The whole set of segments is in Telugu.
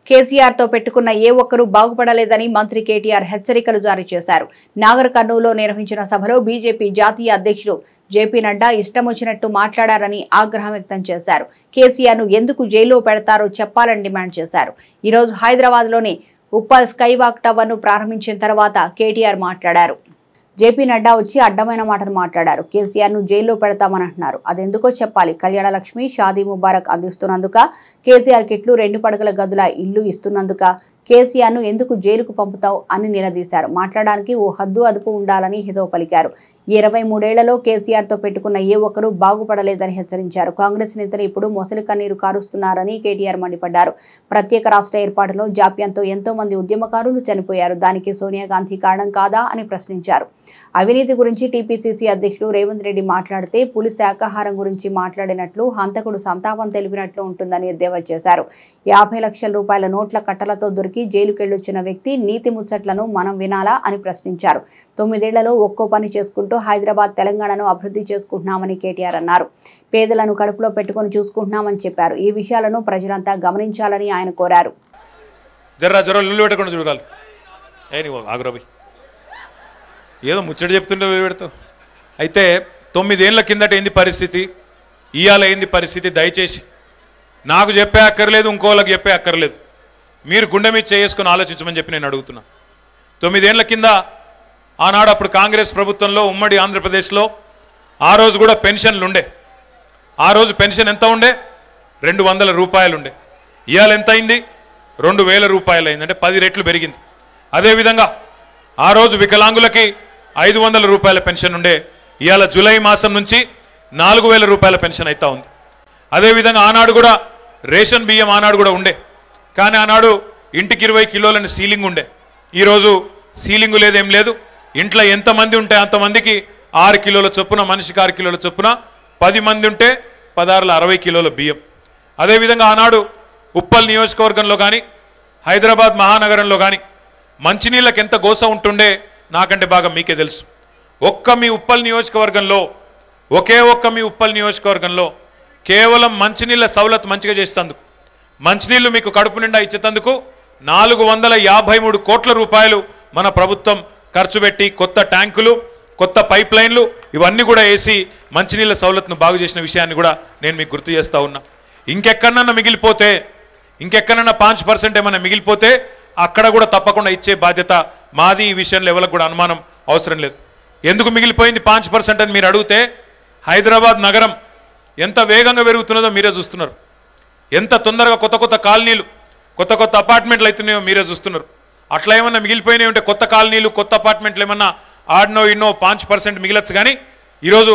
కేసీఆర్ తో పెట్టుకున్న ఏ ఒక్కరూ బాగుపడలేదని మంత్రి కేటీఆర్ హెచ్చరికలు జారీ చేశారు. నాగర్ కర్నూలులో నిర్వహించిన సభలో బీజేపీ జాతీయ అధ్యక్షుడు జేపీ నడ్డా ఇష్టం వచ్చినట్టు మాట్లాడారని ఆగ్రహం వ్యక్తం చేశారు. కేసీఆర్ ను ఎందుకు జైల్లో పెడతారో చెప్పాలని డిమాండ్ చేశారు. ఈ రోజు హైదరాబాద్ లోని ఉప్పల్ స్కై వాక్ టవర్ ను ప్రారంభించిన తర్వాత కేటీఆర్ మాట్లాడారు. జేపీ నడ్డా వచ్చి అడ్డమైన మాటలు మాట్లాడారు. కేసీఆర్ ను జైల్లో పెడతామని అంటున్నారు. అదెందుకో చెప్పాలి. కళ్యాణ లక్ష్మి, షాదీ ముబారక్ అందిస్తున్నందుక, కేసీఆర్ కిట్లు 2 పడకల గదుల ఇల్లు ఇస్తున్నందుక కేసీఆర్ ను ఎందుకు జైలుకు పంపుతావు అని నిలదీశారు. మాట్లాడడానికి ఓ హద్దు అదుపు ఉండాలని హితవు పలికారు. 23 ఏళ్లలో కేసీఆర్ తో పెట్టుకున్న ఏ ఒక్కరూ బాగుపడలేదని హెచ్చరించారు. కాంగ్రెస్ నేతలు ఇప్పుడు మొసలి కన్నీరు కారుస్తున్నారని కేటీఆర్ మండిపడ్డారు. ప్రత్యేక రాష్ట్ర ఏర్పాటులో జాప్యంతో ఎంతో మంది ఉద్యమకారులు చనిపోయారు. దానికి సోనియా గాంధీ కారణం కాదా అని ప్రశ్నించారు. అవినీతి గురించి టీపీసీసీ అధ్యక్షుడు రేవంత్ రెడ్డి మాట్లాడితే పులి శాకాహారం గురించి మాట్లాడినట్లు, హంతకుడు సంతాపం తెలిపినట్లు ఉంటుందని ఎద్దేవా చేశారు. 50 లక్షల రూపాయల నోట్ల కట్టలతో దొరికి జైలుకెళ్లొచ్చిన వ్యక్తి నీతి ముచ్చట్లను మనం వినాలా అని ప్రశ్నించారు. 9 ఏళ్లలో ఒక్కో పని చేసుకుంటూ హైదరాబాద్, తెలంగాణను అభివృద్ధి చేసుకుంటున్నామని కేటీఆర్ అన్నారు. పేదలను కడుపులో పెట్టుకుని చూసుకుంటున్నామని చెప్పారు. ఈ విషయాలను ప్రజలంతా గమనించాలని ఆయన కోరారు. ఏదో ముచ్చట చెప్తుంటే పెడతావు. అయితే 9 ఏళ్ల కిందట ఏంది పరిస్థితి, ఇవాళ ఏంది పరిస్థితి, దయచేసి నాకు చెప్పే అక్కర్లేదు, ఇంకోళ్ళకి చెప్పే అక్కర్లేదు. మీరు గుండె మీద చేసుకుని ఆలోచించమని చెప్పి నేను అడుగుతున్నా. 9 ఏళ్ల కింద ఆనాడు అప్పుడు కాంగ్రెస్ ప్రభుత్వంలో ఉమ్మడి ఆంధ్రప్రదేశ్లో ఆ రోజు కూడా పెన్షన్లు ఉండే. ఆ రోజు పెన్షన్ ఎంత ఉండే? 200 రూపాయలు ఉండే. ఇవాళ ఎంత అయింది? 2000 రూపాయలు అయింది. అంటే 10 రెట్లు పెరిగింది. అదేవిధంగా ఆ రోజు వికలాంగులకి 500 రూపాయల పెన్షన్ ఉండే. ఇవాళ జూలై మాసం నుంచి 4000 రూపాయల పెన్షన్ అవుతా ఉంది. అదేవిధంగా ఆనాడు కూడా రేషన్ బియ్యం ఆనాడు కూడా ఉండే. కానీ ఆనాడు ఇంటికి 20 కిలోలని సీలింగ్ ఉండే. ఈరోజు సీలింగు లేదేం లేదు. ఇంట్లో ఎంతమంది ఉంటే అంతమందికి 6 కిలోల చొప్పున, మనిషికి 6 కిలోల చొప్పున, 10 మంది ఉంటే 16 60 కిలోల బియ్యం. అదేవిధంగా ఆనాడు ఉప్పల్ నియోజకవర్గంలో కానీ, హైదరాబాద్ మహానగరంలో కానీ మంచినీళ్ళకి ఎంత గోస ఉంటుండే నాకంటే బాగా మీకే తెలుసు. మీ ఉప్పల్ నియోజకవర్గంలో, మీ ఉప్పల్ నియోజకవర్గంలో కేవలం మంచినీళ్ళ సౌలత్ మంచిగా చేసేందుకు, మంచినీళ్లు మీకు కడుపు నిండా ఇచ్చేందుకు 453 కోట్ల రూపాయలు మన ప్రభుత్వం ఖర్చు పెట్టి కొత్త ట్యాంకులు, కొత్త పైప్ లైన్లు ఇవన్నీ కూడా వేసి మంచినీళ్ళ సౌలత్ను బాగు చేసిన విషయాన్ని కూడా నేను మీకు గుర్తు చేస్తా ఉన్నా. ఇంకెక్కడన్నా మిగిలిపోతే, ఇంకెక్కడన్నా 5% ఏమైనా మిగిలిపోతే అక్కడ కూడా తప్పకుండా ఇచ్చే బాధ్యత మాది. ఈ విషయంలో ఎవరికి కూడా అనుమానం అవసరం లేదు. ఎందుకు మిగిలిపోయింది 5% అని మీరు అడిగితే, హైదరాబాద్ నగరం ఎంత వేగంగా పెరుగుతున్నదో మీరే చూస్తున్నారు. ఎంత తొందరగా కొత్త కొత్త కాలనీలు, కొత్త కొత్త అపార్ట్మెంట్లు అవుతున్నాయో మీరే చూస్తున్నారు. అట్లా ఏమన్నా మిగిలిపోయినాయి ఉంటే కొత్త కాలనీలు, కొత్త అపార్ట్మెంట్లు ఏమన్నా ఆడనో ఇన్నో 5% మిగిలచ్చు. కానీ ఈరోజు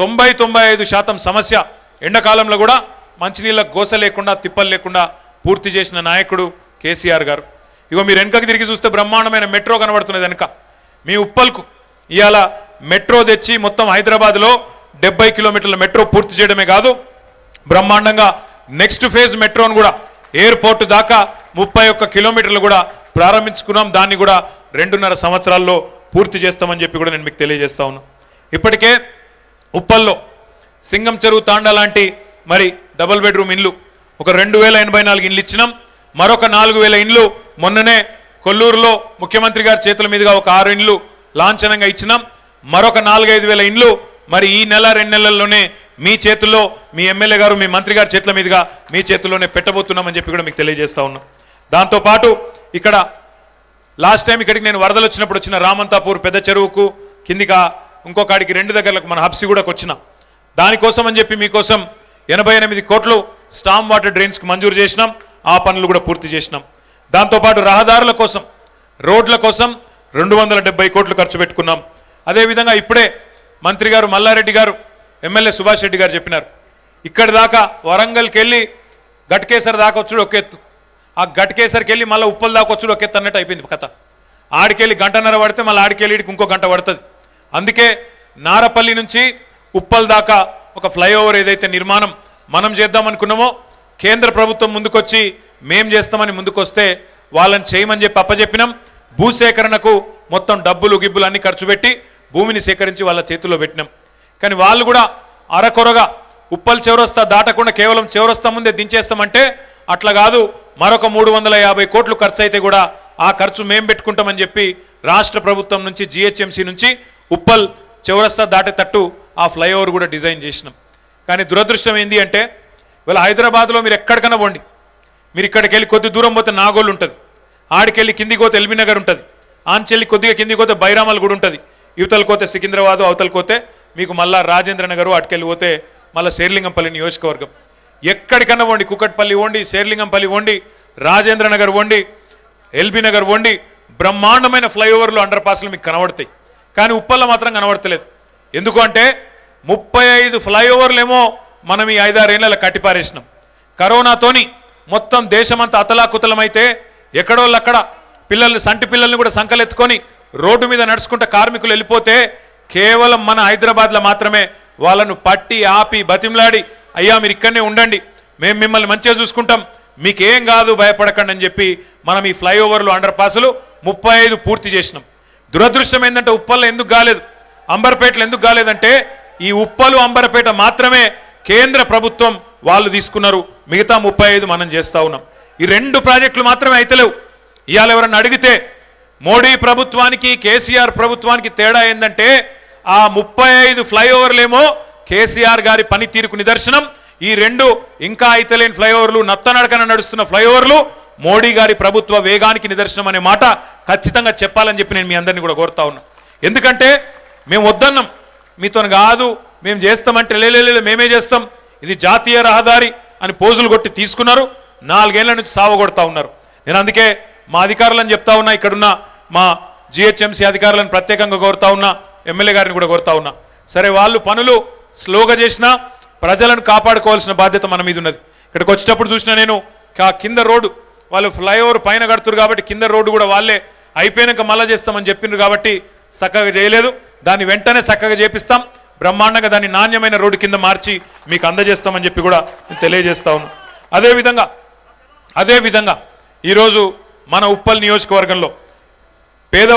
90-95% సమస్య ఎండాకాలంలో కూడా మంచినీళ్ళ గోస లేకుండా, తిప్పలు లేకుండా పూర్తి చేసిన నాయకుడు కేసీఆర్ గారు. ఇగో మీరు వెనకకి తిరిగి చూస్తే బ్రహ్మాండమైన మెట్రో కనబడుతున్నది. వెనక మీ ఉప్పల్కు ఇవాళ మెట్రో తెచ్చి మొత్తం హైదరాబాద్లో 70 కిలోమీటర్ల మెట్రో పూర్తి చేయడమే కాదు, బ్రహ్మాండంగా నెక్స్ట్ ఫేజ్ మెట్రోను కూడా ఎయిర్పోర్ట్ దాకా 31 కిలోమీటర్లు కూడా ప్రారంభించుకున్నాం. దాన్ని కూడా 2.5 సంవత్సరాల్లో పూర్తి చేస్తామని చెప్పి కూడా నేను మీకు తెలియజేస్తా ఉన్నా. ఇప్పటికే ఉప్పల్లో సింగం చెరువు తాండా లాంటి మరి డబుల్ బెడ్రూమ్ ఇండ్లు ఒక 2084 ఇండ్లు ఇచ్చినాం. మరొక 4000 ఇండ్లు మొన్ననే కొల్లూరులో ముఖ్యమంత్రి గారి చేతుల మీదుగా ఒక 6 ఇండ్లు లాంఛనంగా ఇచ్చినాం. మరొక 4-5 వేల ఇండ్లు మరి ఈ నెల 2 నెలల్లోనే మీ చేతుల్లో, మీ ఎమ్మెల్యే గారు, మీ మంత్రి గారి చేతుల మీదుగా మీ చేతుల్లోనే పెట్టబోతున్నామని చెప్పి కూడా మీకు తెలియజేస్తా ఉన్నాం. దాంతోపాటు ఇక్కడ లాస్ట్ టైం ఇక్కడికి నేను వరదలు వచ్చినప్పుడు వచ్చిన రామంతాపూర్ పెద్ద చెరువుకు కిందిగా ఇంకొకడికి 2 దగ్గరలకు మన హబ్సిగూడకు వచ్చిన దానికోసం అని చెప్పి మీకోసం 88 కోట్లు స్టామ్ వాటర్ డ్రైన్స్కి మంజూరు చేసినాం. ఆ పనులు కూడా పూర్తి చేసినాం. దాంతోపాటు రహదారుల కోసం, రోడ్ల కోసం 270 కోట్లు ఖర్చు పెట్టుకున్నాం. అదేవిధంగా ఇప్పుడే మంత్రి గారు మల్లారెడ్డి గారు, ఎమ్మెల్యే సుభాష్ రెడ్డి గారు చెప్పినారు, ఇక్కడి దాకా వరంగల్కి వెళ్ళి గట్కేసర్ దాకా వచ్చుడు ఒక ఎత్తు, ఆ గట్కేసర్కి వెళ్ళి మళ్ళీ ఉప్పల్ దాకా వచ్చుడు ఒక ఎత్తు అన్నట్టు అయిపోయింది కథ. ఆడికెళ్ళి 1.5 గంట పడితే మళ్ళీ ఆడికెళ్ళి ఇంకో గంట పడుతుంది. అందుకే నారపల్లి నుంచి ఉప్పల్ దాకా ఒక ఫ్లైఓవర్ ఏదైతే నిర్మాణం మనం చేద్దామనుకున్నామో, కేంద్ర ప్రభుత్వం ముందుకొచ్చి మేం చేస్తామని ముందుకొస్తే వాళ్ళని చేయమని చెప్పి అప్పచెప్పినాం. భూసేకరణకు మొత్తం డబ్బులు గిబ్బులు అన్ని ఖర్చు పెట్టి భూమిని సేకరించి వాళ్ళ చేతుల్లో పెట్టినాం. కానీ వాళ్ళు కూడా అరకొరగా ఉప్పల్ చౌరస్తా దాటకుండా కేవలం చౌరస్తా ముందే దించేస్తామంటే అట్లా కాదు మరొక 350 కోట్లు ఖర్చు అయితే కూడా ఆ ఖర్చు మేం పెట్టుకుంటామని చెప్పి రాష్ట్ర ప్రభుత్వం నుంచి జిహెచ్ఎంసీ నుంచి ఉప్పల్ చౌరస్తా దాటేటట్టు ఆ ఫ్లైఓవర్ కూడా డిజైన్ చేసినాం. కానీ దురదృష్టం ఏంది అంటే ఇవాళ హైదరాబాద్లో మీరు ఎక్కడికైనా పోండి, మీరు ఇక్కడికి వెళ్ళి కొద్ది దూరం పోతే నాగోల్ ఉంటుంది, ఆడికెళ్ళి కిందికి పోతే ఎల్బీ నగర్ ఉంటుంది, ఆంచెల్లి కొద్దిగా కిందికి పోతే బైరామల్ కూడా ఉంటుంది, యువతలకు పోతే సికింద్రాబాదు, అవతలకు పోతే మీకు మళ్ళా రాజేంద్ర నగరు, అటుకెళ్ళి పోతే మళ్ళీ శేర్లింగంపల్లి నియోజకవర్గం. ఎక్కడికన్నా పోండి, కుకట్పల్లి పోండి, శేర్లింగంపల్లి పోండి, రాజేంద్ర నగర్ పోండి, ఎల్బీ నగర్ పోండి, బ్రహ్మాండమైన ఫ్లైఓవర్లు అండర్ పాస్లు మీకు కనబడతాయి. కానీ ఉప్పల్లో మాత్రం కనబడతలేదు. ఎందుకు అంటే 35 ఫ్లైఓవర్లేమో మనం ఈ 5-6 ఏళ్లలో కట్టిపారేసినాం. కరోనాతోని మొత్తం దేశమంతా అతలాకుతలమైతే ఎక్కడోళ్ళు అక్కడ పిల్లల్ని, సంటి పిల్లల్ని కూడా సంకలెత్తుకొని రోడ్డు మీద నడుచుకుంటే కార్మికులు వెళ్ళిపోతే కేవలం మన హైదరాబాద్లో మాత్రమే వాళ్ళను పట్టి ఆపి బతిమలాడి అయ్యా మీరు ఇక్కడనే ఉండండి, మేము మిమ్మల్ని మంచిగా చూసుకుంటాం, మీకేం కాదు భయపడకండి అని చెప్పి మనం ఈ ఫ్లైఓవర్లు అండర్ పాసులు 35 పూర్తి చేసినాం. దురదృష్టం ఏంటంటే ఉప్పల్లో ఎందుకు కాలేదు, అంబర్పేటలో ఎందుకు కాలేదంటే ఈ ఉప్పలు అంబర్పేట మాత్రమే కేంద్ర ప్రభుత్వం వాళ్ళు తీసుకున్నారు, మిగతా 35 మనం చేస్తా ఉన్నాం. ఈ 2 ప్రాజెక్టులు మాత్రమే అయితలేవు. ఇవాళ ఎవరన్నా అడిగితే మోడీ ప్రభుత్వానికి కేసీఆర్ ప్రభుత్వానికి తేడా ఏంటంటే ఆ 35 ఫ్లైఓవర్లేమో కేసీఆర్ గారి పనితీరుకు నిదర్శనం, ఈ 2 ఇంకా అయితలేని ఫ్లైఓవర్లు, నత్తనడకన నడుస్తున్న ఫ్లైఓవర్లు మోడీ గారి ప్రభుత్వ వేగానికి నిదర్శనం అనే మాట ఖచ్చితంగా చెప్పాలని చెప్పి నేను మీ అందరినీ కూడా కోరుతా ఉన్నా. ఎందుకంటే మేము వద్దన్నాం, మీతో కాదు మేము చేస్తామంటే లేలే మేమే చేస్తాం, ఇది జాతీయ రహదారి అని పోజులు కొట్టి తీసుకున్నారు, 4 ఏళ్ల నుంచి సావగొడతా ఉన్నారు. నేను అందుకే మా అధికారులను చెప్తా ఉన్నా, ఇక్కడున్న మా జిహెచ్ఎంసీ అధికారులను ప్రత్యేకంగా కోరుతా ఉన్నా, ఎమ్మెల్యే గారిని కూడా కోరుతా ఉన్నా, సరే వాళ్ళు పనులు స్లోగా చేసినా ప్రజలను కాపాడుకోవాల్సిన బాధ్యత మన మీద ఉన్నది. ఇక్కడికి వచ్చేటప్పుడు చూసినా నేను కింద రోడ్డు వాళ్ళు ఫ్లైఓవర్ పైన కడుతున్నారు కాబట్టి కింద రోడ్డు కూడా వాళ్ళే అయిపోయాక మళ్ళా చేస్తామని చెప్పిండ్రు కాబట్టి చక్కగా చేయలేదు, దాన్ని వెంటనే చక్కగా చేపిస్తాం, బ్రహ్మాండంగా దాన్ని నాణ్యమైన రోడ్డు కింద మార్చి మీకు అందజేస్తామని చెప్పి కూడా నేను తెలియజేస్తా ఉన్నాను. అదేవిధంగా ఈరోజు మన ఉప్పల్ నియోజకవర్గంలో